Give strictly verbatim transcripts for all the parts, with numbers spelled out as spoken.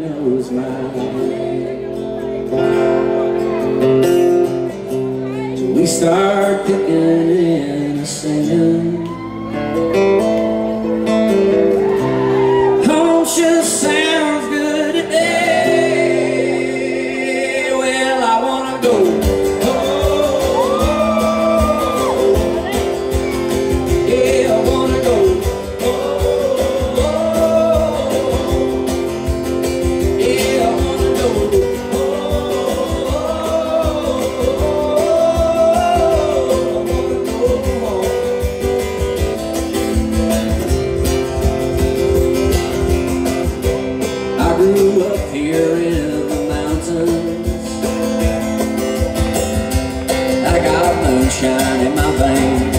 knows mine. So we start picking and singing. Home sure sounds good today. Well, I wanna go. I grew up here in the mountains. I got moonshine in my veins.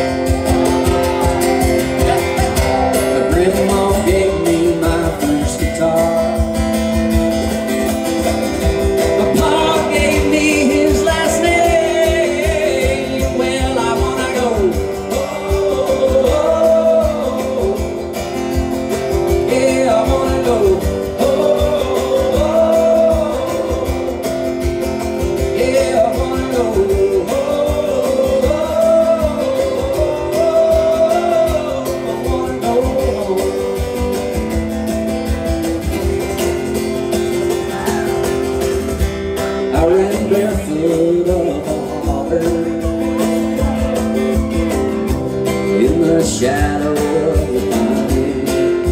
My grandma gave me my first guitar. My pa gave me his last name. Well, I wanna go. Yeah, I wanna go. I ran barefoot up Auburn in the shadow of the pine,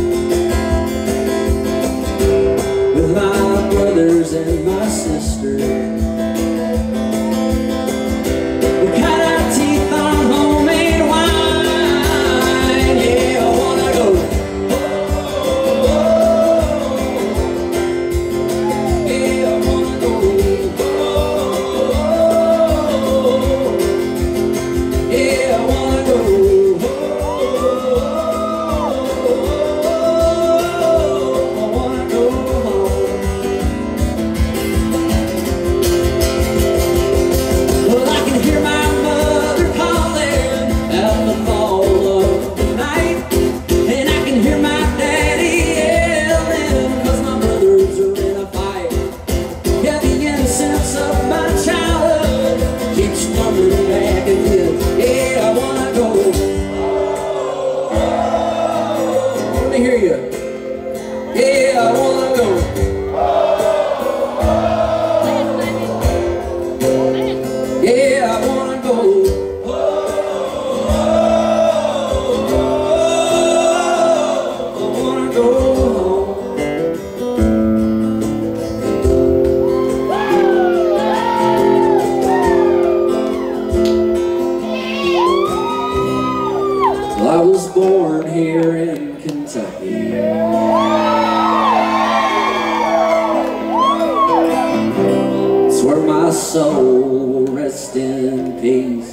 with my brothers and my sister. We cut our teeth on homemade wine. Yeah, I wanna go. Yeah, I wanna go. Yeah, I wanna go. I wanna go home. Well, I can hear my mother calling out in the fall of the night, and I can hear my daddy yelling 'cause my brothers are in a fight. Yeah, the innocence of my childhood keeps coming back again. Yeah, I wanna go. Let me hear you. Yeah, I wanna go. Yeah, I wanna go. I wanna go home. Well, I was born here in Kentucky. It's where my soul rests in peace.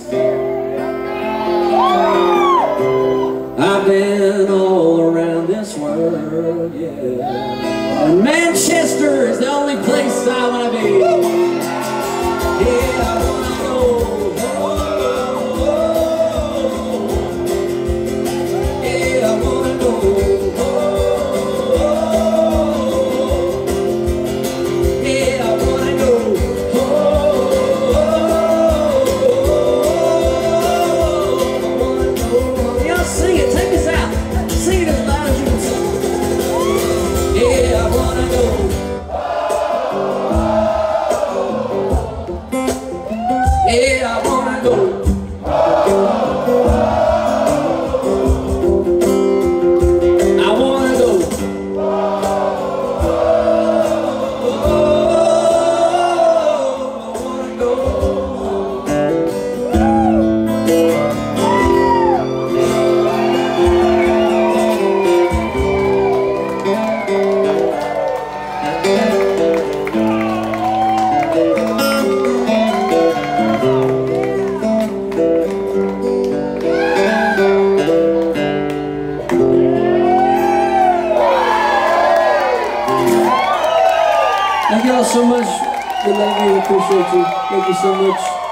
I've been all around this world, yeah. And Manchester is the only place I wanna be. Yeah, I wanna go. Yeah, I wanna go. Yeah, I wanna go. Y'all sing it, take us out. Sing it as loud as you can sing. Yeah, I wanna go. Yeah, I wanna go. I wanna go. I wanna go. Thank you all so much. We love you. Appreciate you. Thank you so much.